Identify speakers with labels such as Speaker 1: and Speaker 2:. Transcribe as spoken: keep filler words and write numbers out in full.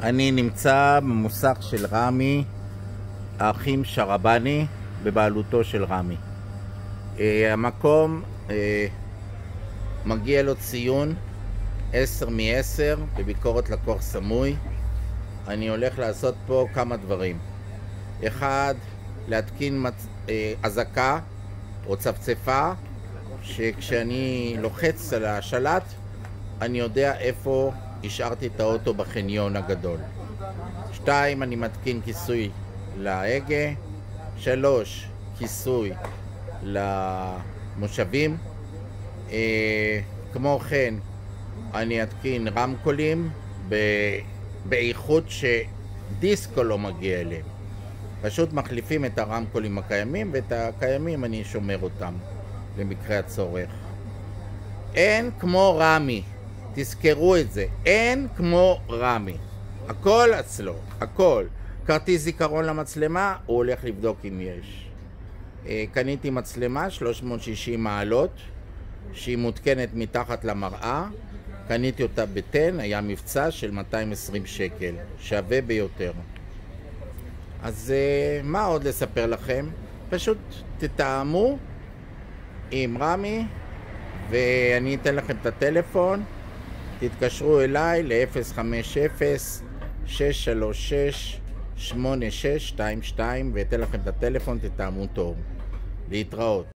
Speaker 1: אני נמצא במוסך של רמי, האחים שרבני, בבעלותו של רמי. המקום מגיע לו ציון עשר מעשר בביקורת לקוח סמוי. אני הולך לעשות פה כמה דברים. אחד, להתקין אזעקה או צפצפה, שכשאני לוחץ על השלט אני יודע איפה השארתי את האוטו בחניון הגדול. שתיים, אני מתקין כיסוי להגה. שלוש, כיסוי למושבים. אה, כמו כן, אני אתקין רמקולים ב... באיכות שדיסקו לא מגיע אליהם. פשוט מחליפים את הרמקולים הקיימים, ואת הקיימים אני שומר אותם למקרה הצורך. אין כמו רמי, תזכרו את זה, אין כמו רמי. הכל אצלו, הכל. כרטיס זיכרון למצלמה, הוא הולך לבדוק אם יש. קניתי מצלמה שלוש מאות ושישים מעלות, שהיא מותקנת מתחת למראה. קניתי אותה בטן, היה מבצע של מאתיים ועשרים שקל, שווה ביותר. אז מה עוד לספר לכם? פשוט תתאמו עם רמי, ואני אתן לכם את הטלפון. תתקשרו אליי ל-אפס חמש אפס שש שלוש שש שמונה שש שתיים שתיים ואתן לכם את הטלפון, תתאמו טוב. להתראות.